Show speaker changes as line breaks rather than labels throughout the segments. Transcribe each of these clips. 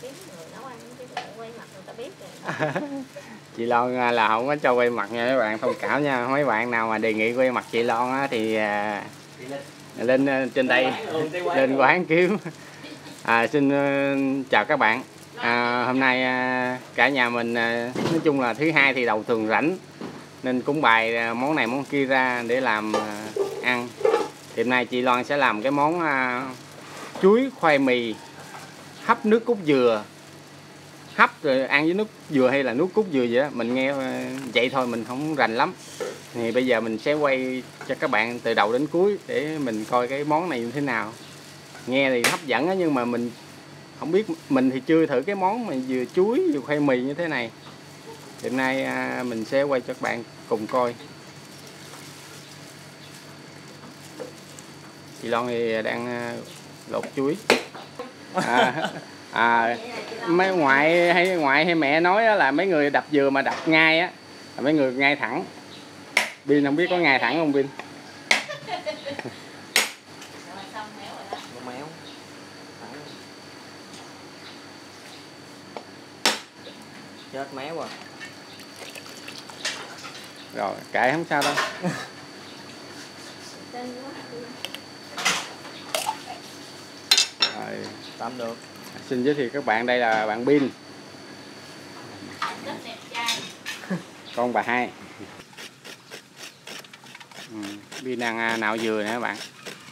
kiếm người nấu ăn chứ đừng quay mặt người ta biết rồi.
Chị Loan là không có cho quay mặt nha mấy bạn, thông cảm nha. Mấy bạn nào mà đề nghị quay mặt chị Loan á, thì lên trên đây lên quán kiếm. Xin chào các bạn. Hôm nay cả nhà mình nói chung là thứ hai thì đầu tuần rảnh nên cũng bày món này món kia ra để làm ăn. Thì hôm nay chị Loan sẽ làm cái món chuối khoai mì hấp nước cốt dừa. Hấp rồi ăn với nước dừa hay là nước cốt dừa vậy đó, mình nghe vậy thôi, mình không rành lắm. Thì bây giờ mình sẽ quay cho các bạn từ đầu đến cuối để mình coi cái món này như thế nào. Nghe thì hấp dẫn á, nhưng mà mình không biết, mình thì chưa thử cái món mà vừa chuối vừa khoai mì như thế này. Thì hôm nay mình sẽ quay cho các bạn cùng coi. Chị Loan thì đang lột chuối. Mấy ngoại hay mẹ nói là mấy người đập dừa mà đập ngay á là mấy người ngay thẳng. Bin không biết có ngay thẳng không Bin?
Chết méo à.
Rồi kệ không sao đâu. Rồi
Tạm được.
Xin giới thiệu các bạn, đây là bạn Bin, con bà Hai. Bin đang nạo dừa nè các bạn.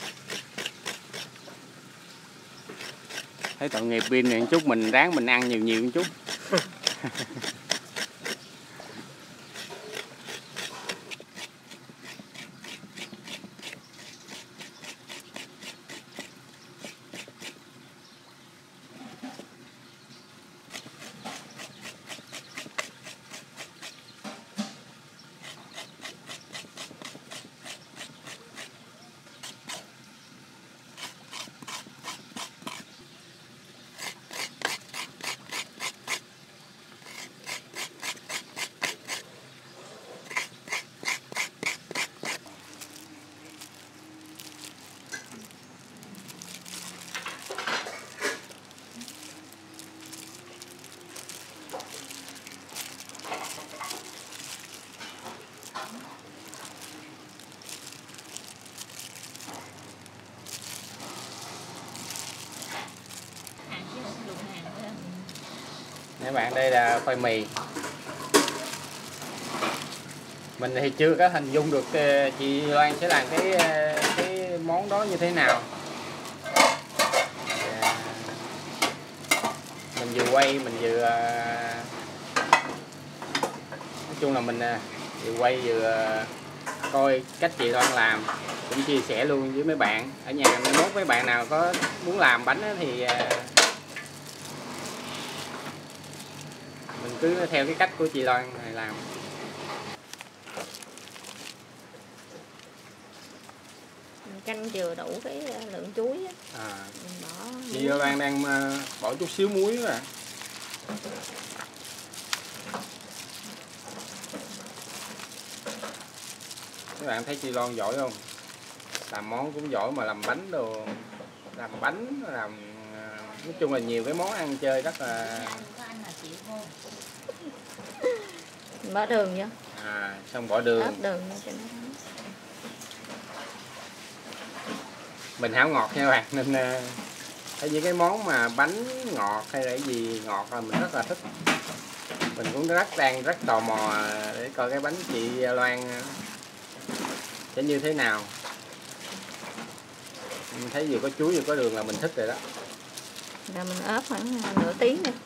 Thấy tội nghiệp Bin này một chút, mình ráng mình ăn nhiều một chút. Các bạn, đây là khoai mì. Mình thì chưa có hình dung được chị Loan sẽ làm cái món đó như thế nào. Mình vừa quay mình vừa nói chung là mình vừa quay vừa coi cách chị Loan làm, cũng chia sẻ luôn với mấy bạn ở nhà. Mốt mấy bạn nào có muốn làm bánh thì mình cứ theo cái cách của chị Loan này làm.
Mình canh chừa đủ cái lượng chuối á. Mình bỏ
chị Loan đang bỏ chút xíu muối rồi. Các bạn thấy chị Loan giỏi không? Làm món cũng giỏi mà làm bánh đồ, làm bánh, làm nói chung là nhiều cái món ăn chơi rất là.
Bỏ đường vô.
Xong bỏ đường.
Ớt đường cho nó thấm.
Mình hảo ngọt nha các bạn, nên thấy những cái món mà bánh ngọt hay là cái gì ngọt là mình rất là thích. Mình cũng đang rất tò mò để coi cái bánh chị Loan sẽ như thế nào. Mình thấy vừa có chuối vừa có đường là mình thích rồi đó.
Rồi mình ướp khoảng nửa tiếng đi.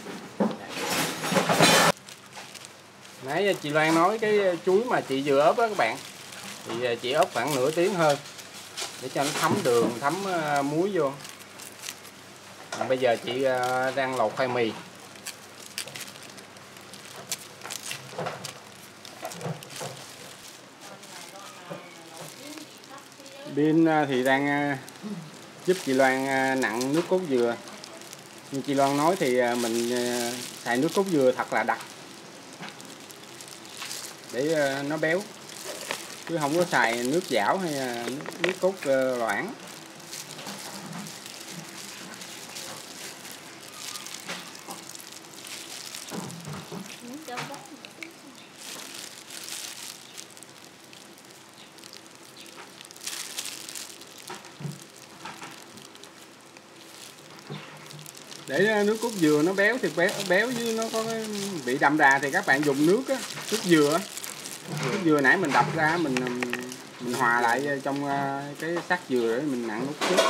Nãy chị Loan nói cái chuối mà chị vừa ướp đó các bạn, thì chị ướp khoảng nửa tiếng hơn để cho nó thấm đường, thấm muối vô. Bây giờ chị đang lột khoai mì. Bin thì đang giúp chị Loan nặn nước cốt dừa. Như chị Loan nói thì mình xài nước cốt dừa thật là đặc để nó béo, chứ không có xài nước dảo hay nước cốt loãng. Để nước cốt dừa nó béo thì béo với nó có bị đậm đà thì các bạn dùng nước á, nước dừa. Nước dừa nãy mình đập ra mình hòa lại trong cái xác dừa để mình nặn nước cốt.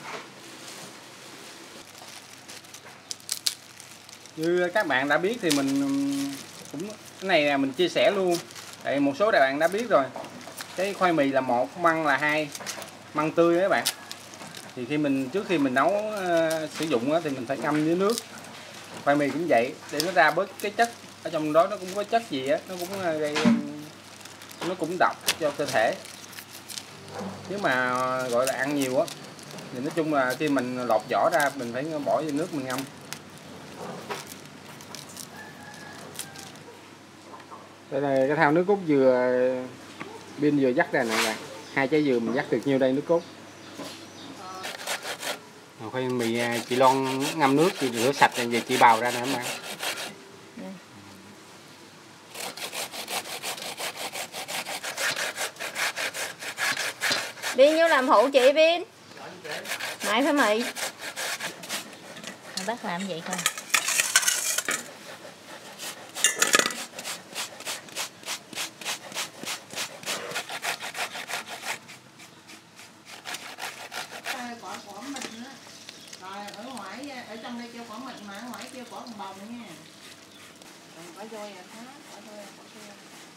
Như các bạn đã biết thì mình cũng cái này là mình chia sẻ luôn. Tại một số bạn đã biết rồi. Cái khoai mì là 1, măng là 2. Măng tươi đấy các bạn. Thì trước khi mình nấu sử dụng thì mình phải ngâm với nước. Khoai mì cũng vậy, để nó ra bớt cái chất ở trong đó, nó cũng có chất gì á, nó cũng gây, nó cũng độc cho cơ thể. Nếu mà gọi là ăn nhiều á thì nói chung là khi mình lột vỏ ra mình phải bỏ vô nước mình ngâm. Đây là cái thao nước cốt dừa pin vừa dắt ra nè bạn. 2 trái dừa mình dắt được nhiêu đây nước cốt. Khoai mì chị Loan ngâm nước, chị rửa sạch rồi về chị bào ra nè các bạn.
Biên vô làm hộ chị Biên. Mày phải mì. Bác làm vậy thôi.
Quả mịn á. Rồi ở ngoài, ở trong đây kêu quả mịn mà ở ngoài kêu quả bồng nha. Còn quả dôi là khác, quả dôi là quả dôi.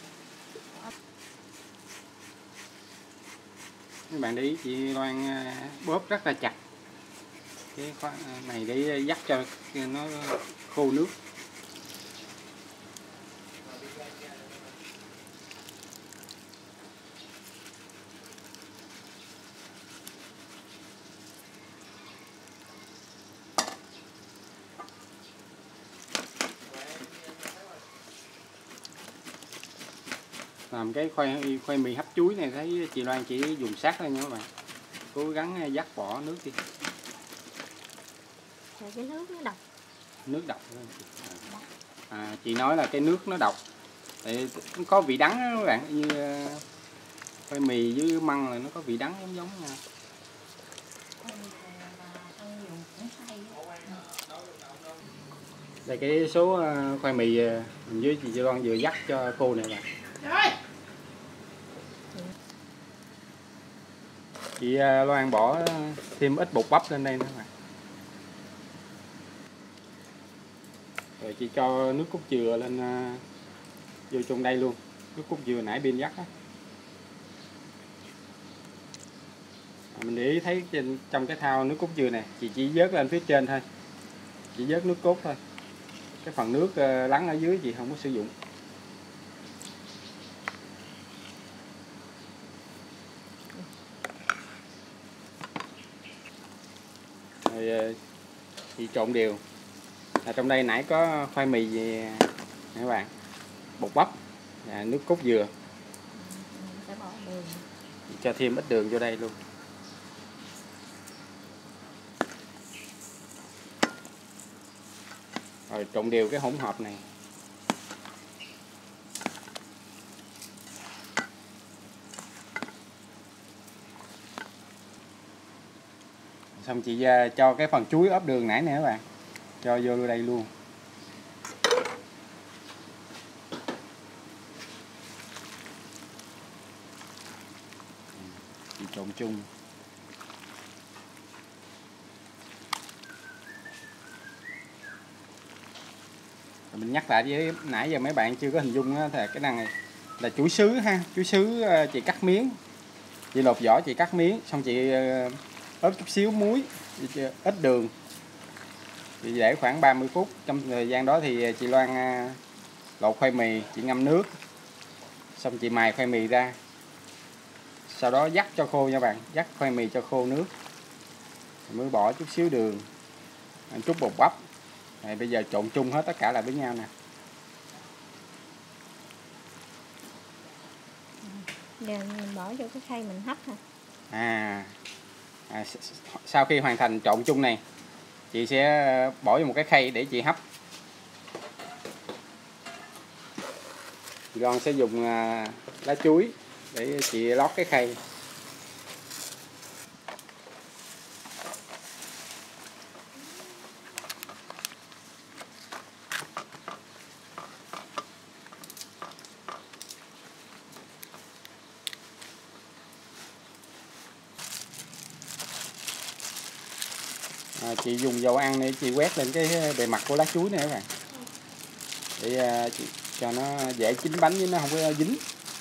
Các bạn để ý chị Loan bóp rất là chặt cái này để dắt cho nó khô nước. Làm cái khoai mì hấp chuối này thấy chị Loan chỉ dùng sát thôi nha các bạn. Cố gắng dắt bỏ nước đi.
Cái nước nó độc.
Nước độc. Chị nói là cái nước nó độc. Tại có vị đắng đó các bạn, như khoai mì với măng là nó có vị đắng giống nha. Đây cái số khoai mì mình với chị Loan vừa dắt cho cô này bạn. Chị Loan bỏ thêm ít bột bắp lên đây nữa bạn. Rồi chị cho nước cốt dừa lên vô trong đây luôn. Nước cốt dừa nãy bên dắt á. Mình để ý thấy trong cái thau nước cốt dừa này, chị chỉ vớt lên phía trên thôi. Chỉ vớt nước cốt thôi. Cái phần nước lắng ở dưới chị không có sử dụng. Rồi chị trộn đều. Trong đây nãy có khoai mì gì các bạn, bột bắp, nước cốt dừa. Chị cho thêm ít đường vô đây luôn. Rồi trộn đều cái hỗn hợp này. Xong chị cho cái phần chuối ốp đường nãy nè các bạn, cho vô đây luôn. Chị trộn chung. Mình nhắc lại với nãy giờ mấy bạn chưa có hình dung á, thì cái này là chuối sứ ha. Chuối sứ chị cắt miếng, chị lột vỏ chị cắt miếng, xong chị ớt chút xíu muối, ít đường, chị để khoảng 30 phút. Trong thời gian đó thì chị Loan lột khoai mì, chị ngâm nước, xong chị mài khoai mì ra, sau đó vắt cho khô nha bạn, vắt khoai mì cho khô nước, mới bỏ chút xíu đường, chút bột bắp. Này, bây giờ trộn chung hết tất cả lại với nhau nè.
Giờ mình bỏ vô cái khay mình hấp hả?
Sau khi hoàn thành trộn chung này, chị sẽ bỏ vô một cái khay để chị hấp. Con sẽ dùng lá chuối để chị lót cái khay. chị dùng dầu ăn để chị quét lên cái bề mặt của lá chuối này các bạn, để cho nó dễ chín bánh với nó không có dính.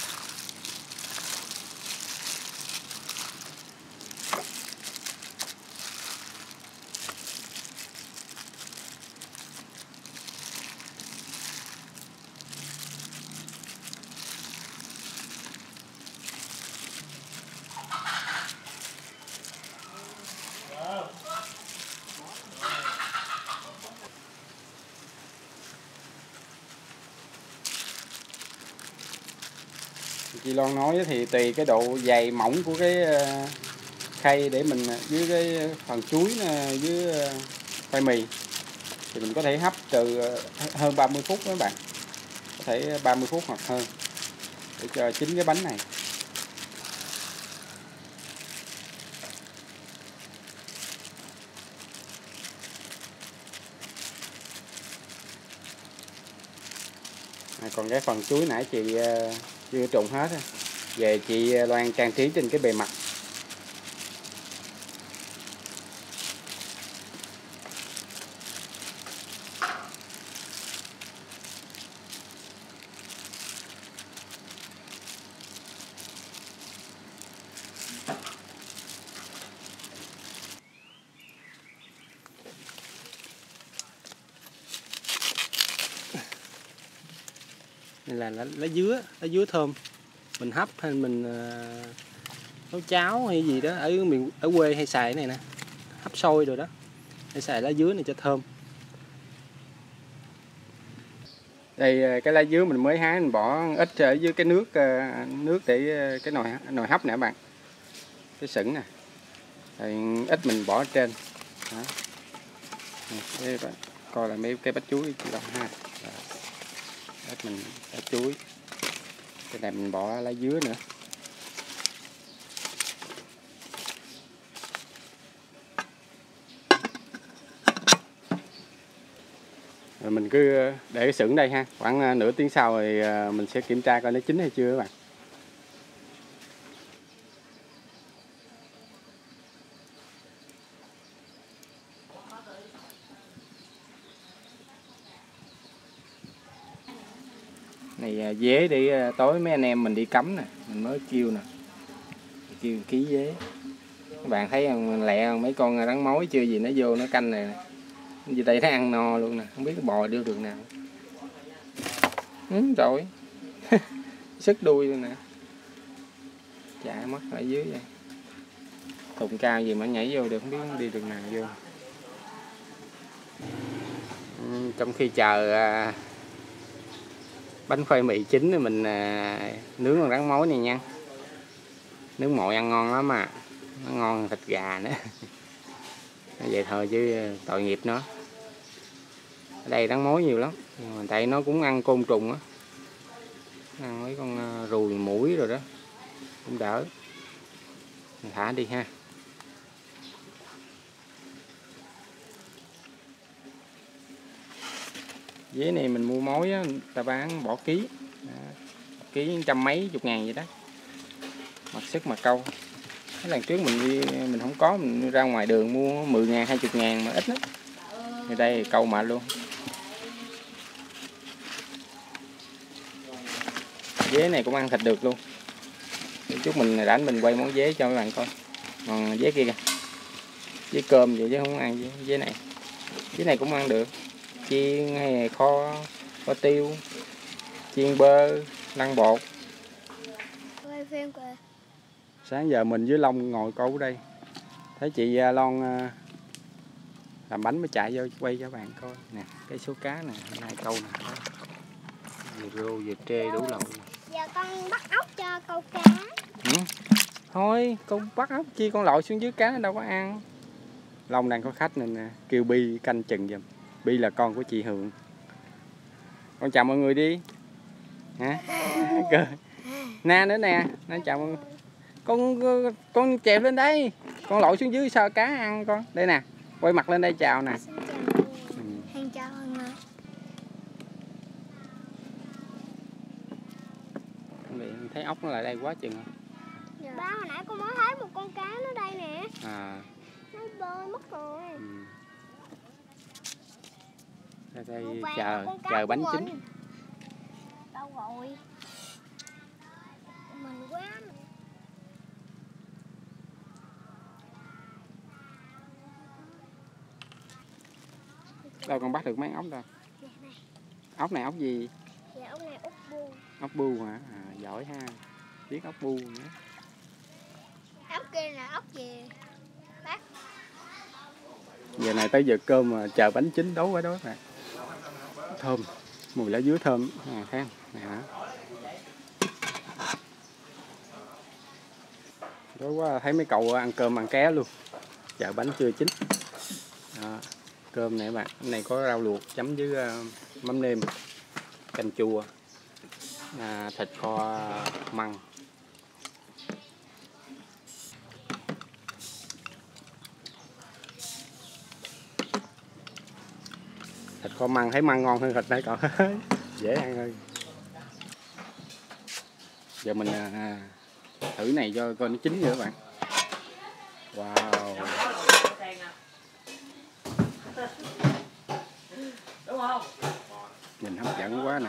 Chị Loan nói thì tùy cái độ dày mỏng của cái khay để mình với cái phần chuối với khoai mì thì mình có thể hấp từ hơn 30 phút đó các bạn, có thể 30 phút hoặc hơn để cho chín cái bánh này. Còn cái phần chuối nãy chị chưa trụng hết, về chị Loan trang trí trên cái bề mặt. Đây là lá dứa thơm, mình hấp hay mình nấu cháo hay gì đó ở quê hay xài cái này nè, hấp xôi rồi đó, để xài lá dứa này cho thơm. Đây cái lá dứa mình mới hái, mình bỏ ít ở dưới cái nước để cái nồi hấp nè các bạn, cái sửng nè, rồi ít mình bỏ ở trên đó. Đây, coi là mấy cái bắp chuối chị Long ha, ít mình bắp chuối, cái này mình bỏ lá dứa nữa. Rồi mình cứ để cái sửng đây ha, khoảng nửa tiếng sau thì mình sẽ kiểm tra coi nó chín hay chưa các bạn. Này dế để tối mấy anh em mình đi cắm nè, mình mới kêu nè, kêu ký dế. Các bạn thấy lẹ mấy con rắn mối chưa gì nó vô nó canh này nè. Vì đây nó ăn no luôn nè, không biết cái bò đưa đường nào. Trời sức đuôi luôn nè, chạy mất ở dưới vậy. Thùng cao gì mà nhảy vô được, không biết nó đi đường nào vô. Trong khi chờ bánh khoai mì chín thì mình nướng con rắn mối này nha. Nướng mồi ăn ngon lắm mà, nó ngon hơn thịt gà nữa. Vậy thôi chứ tội nghiệp nó. Ở đây rắn mối nhiều lắm, mà tại nó cũng ăn côn trùng á, ăn mấy con ruồi muỗi rồi đó cũng đỡ. Mình thả đi ha. Dế này mình mua mối á, ta bán bỏ ký, ký trăm mấy chục ngàn vậy đó, mặc sức mà câu. Cái lần trước mình không có, mình ra ngoài đường mua 10 ngàn 20 ngàn mà ít lắm. Ở đây câu mệt luôn. Dế này cũng ăn thịt được luôn. Chút mình rảnh mình quay món dế cho các bạn coi. Còn dế kia kìa, dế cơm vậy chứ không ăn dế này. Dế này cũng ăn được, chiên hay kho tiêu, chiên bơ, lăn bột. Sáng giờ mình với Long ngồi câu ở đây, thấy chị Loan làm bánh mới chạy vô quay cho các bạn coi nè. Cái số cá nè, hai câu nè, vừa rô vừa trê đủ loại.
Giờ con bắt ốc cho câu cá.
Thôi con bắt ốc chi, con lội xuống dưới cá nó đâu có ăn. Long đang có khách nên nè, kêu Bi canh chừng giùm. Bi là con của chị Hường. Con chào mọi người đi hả? Na nữa nè, nó chào mọi người. Con chèo lên đây, con lội xuống dưới sao cá ăn con. Đây nè, quay mặt lên đây chào nè.
Chào
Thấy ốc nó lại đây quá chừng.
Dạ. Ba hồi nãy con mới thấy một con cá nó đây nè.
À.
Nó bơi mất rồi.
Ra đây
Màu vàng
chờ
là con cá
chờ
của
bánh
mình.
chín.
Đâu rồi? Mình quá.
Đâu con bắt được mấy ốc đâu.
Nè này.
Ốc này ốc gì?
Dạ ốc này ốc bu.
Ốc bu hả? À, giỏi ha. Biết ốc bu nữa.
Ốc kia là ốc gì? Bác.
Giờ này tới giờ cơm mà chờ bánh chín đấu quá đó nè. Thơm, mùi lá dứa thơm. À, thấy không? Nè hả? Đó quá thấy mấy cậu ăn cơm ăn ké luôn. Chờ bánh chưa chín. Đó. Cơm này các bạn, cái này có rau luộc chấm với mắm nêm, canh chua, thịt kho măng. Thịt kho măng thấy măng ngon hơn thịt đấy cậu. Dễ ăn hơn. Giờ mình thử này cho coi nó chín nữa các bạn. Wow.
Đúng không?
Nhìn hấp dẫn quá nè.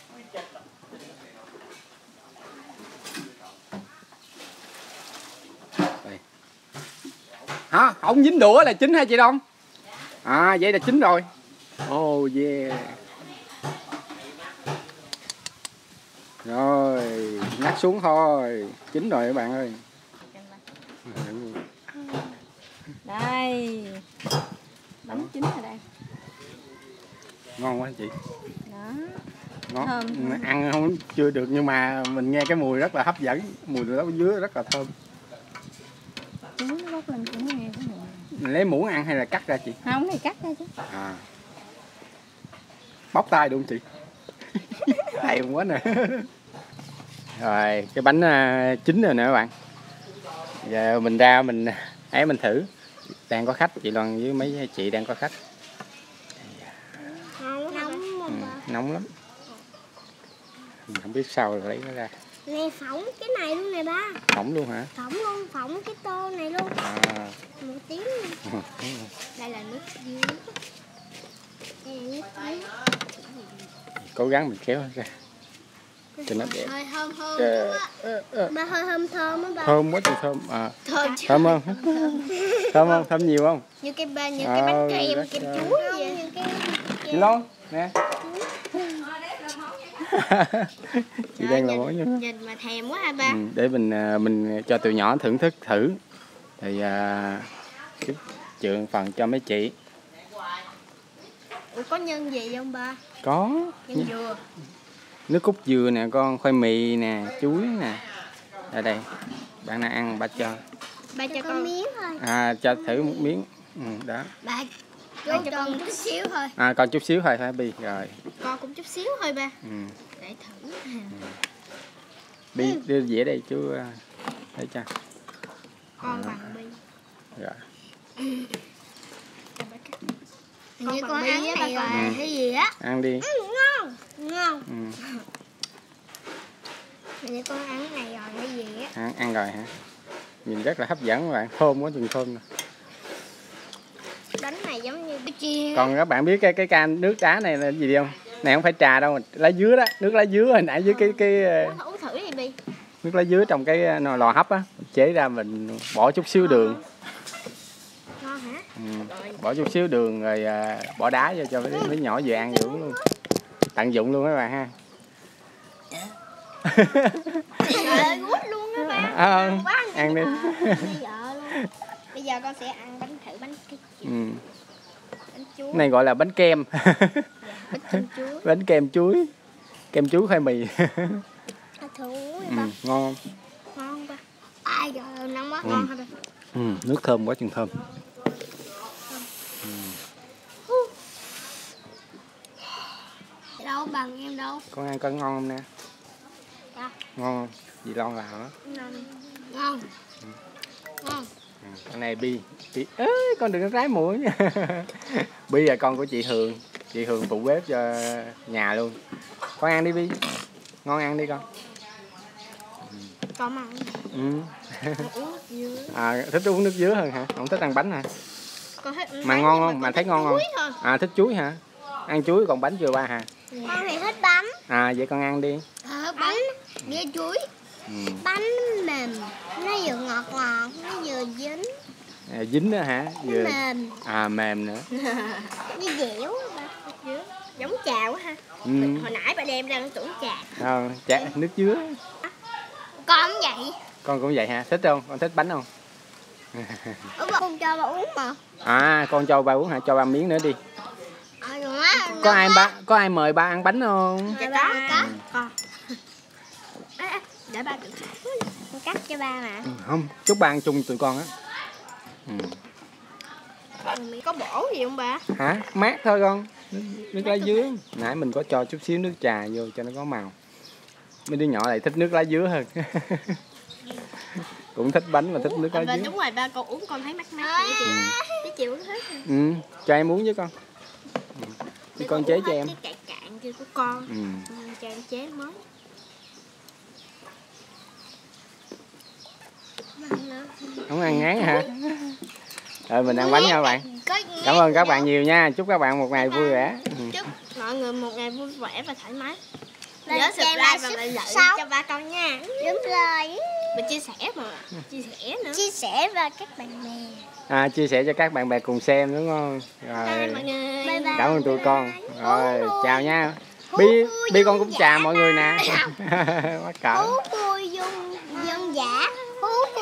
Đây. Hả? Không dính đũa là chín hả chị Đông? À vậy là chín rồi. Oh yeah. Rồi, nhắc xuống thôi. Chín rồi các bạn ơi.
Đây. Bánh chín rồi đây.
Ngon quá chị.
Đó.
Ngon.
Thơm.
Ăn không chưa được nhưng mà mình nghe cái mùi rất là hấp dẫn, mùi lá dứa rất là thơm.
Chuối nó bốc lên cũng nghe cái mùi.
Mình lấy muỗng ăn hay là cắt ra chị?
Không, này cắt ra chứ.
À. Bóc tay đúng không chị? Hay quá nè. Rồi cái bánh chín rồi nè các bạn. Giờ mình ra mình mình thử. Đang có khách, chị Loan với mấy chị đang có khách. Nóng lắm. Mình không biết sao rồi lấy nó ra.
Nè phỏng cái này luôn nè ba.
Phỏng luôn hả?
Phỏng luôn, phỏng cái tô này luôn.
À.
Một tiếng luôn. Đây là nước dứa. Đây là nước dứa.
Cố gắng mình kéo nó ra cho nó đẹp.
Hơi thơm thơm quá. Ba hơi thơm thơm á ba.
Thơm quá trời thơm. À.
Thơm
Thơm không? Thơm không? Thơm nhiều không?
Như cái bánh kem kem chuối vậy.
Chị Loan nè. Chị đang làm món nha.
Nhìn mà thèm quá ha ba.
Để mình cho tụi nhỏ thưởng thức thử. Thì chút chừa phần cho mấy chị.
Ủa có nhân gì không ba?
Có.
Nhân dừa.
Nước cốt dừa nè con, khoai mì nè, chuối nè. Ở đây. Bạn nào ăn ba cho.
Ba cho con miếng thôi.
À cho thử một miếng. Đó.
Ba cho con chút xíu thôi.
À còn chút xíu thôi hả Bi? Rồi.
Con cũng chút xíu thôi ba. Để thử.
Bi đưa dĩa đây chú để cho.
Con bằng Bi.
Rồi.
Như con ăn cái này là cái gì á?
Ăn đi.
Ngon. Ngon. Như con ăn cái này rồi cái gì á?
Ăn rồi hả? Nhìn rất là hấp dẫn các bạn, thơm quá chừng thơm nè.
Bánh này giống như cái chiên.
Còn các bạn biết cái can nước đá này là gì không? Này không phải trà đâu, lá dứa đó, nước lá dứa hồi nãy với cái
Uống thử đi Bi.
nước lá dứa trong cái nồi lò hấp á, chế ra mình bỏ chút xíu đường.
Ngon hả?
Bỏ chút xíu đường rồi bỏ đá vô cho mấy nhỏ vừa ăn vừa uống luôn. Tận dụng luôn các bạn ha.
Trời ơi, gút luôn đó ba.
Ăn đi.
Bây giờ con sẽ ăn thử bánh bánh chuối.
Này gọi là bánh kem.
Bánh kem chuối.
Bánh kem chuối. Kem chuối khoai mì.
Thử
ngon không?
Ngon ba. Ai trời nóng quá, ngon hả ba?
Nước thơm quá chừng thơm.
Đâu bằng em đâu.
Con ăn có ngon không nè?
Dạ.
Ngon không? Dì Loan làm á.
Ngon. Ngon.
Con này Bi ơi con đừng có rái mũi nha. Bi là con của chị Hường. Chị Hường phụ bếp cho nhà luôn. Con ăn đi Bi. Ngon ăn đi con.
Con ăn. Uống nước dứa.
À thích uống nước dứa hơn hả? Không thích ăn bánh hả?
Con thích
mà ngon không? Mà thấy ngon không? À thích chuối hả? Ăn chuối còn bánh chưa ba hả?
Con thì thích bánh.
À vậy con ăn đi.
Bánh với chuối. Bánh mềm, nó vừa ngọt ngọt, nó vừa dính.
À, dính đó hả? Vừa...
Mềm.
À mềm nữa.
Nó dẻo ba. Giống trà quá ha. Hồi nãy bà đem ra tưởng trà.
Trà nước dứa.
Con cũng vậy.
Con cũng vậy hả? Thích không? Con thích bánh không?
Con cho ba uống mà.
À con cho ba uống hả? Cho ba miếng nữa đi.
Có
có ai mời ba ăn bánh không?
Dạ có. Con. Để ba tự cắt cho ba mà.
Không, chúc ba ăn chung tụi con á.
Có bổ gì không ba?
Hả? Mát thôi con. Nước lá dứa. Nãy mình có cho chút xíu nước trà vô cho nó có màu. Mấy đứa nhỏ lại thích nước lá dứa hơn. Cũng thích bánh mà thích nước lá dứa.
Đúng rồi ba, con uống con thấy mát mát dễ chịu uống hết.
Cho em uống với con. Thì con chế cho em.
Cái cạn kia của con. Cho em chế mới.
Không ăn ngán hả? Rồi mình ăn bánh nha các bạn. Cảm ơn các bạn nhiều nha. Chúc các bạn một ngày vui vẻ.
Chúc mọi người một ngày vui vẻ và thoải mái. Nhớ subscribe và like cho ba con nha. Đúng rồi. Và chia sẻ mà. Chia sẻ nữa. Chia sẻ và các bạn bè.
Chia sẻ cho các bạn bè cùng xem đúng không? Rồi.
Bye mọi người. Bye bye.
Cảm ơn tụi con. Rồi chào nha. Bi con cũng chào mọi người nè. Mắc cỡ.
Hú vui dân dã. Hú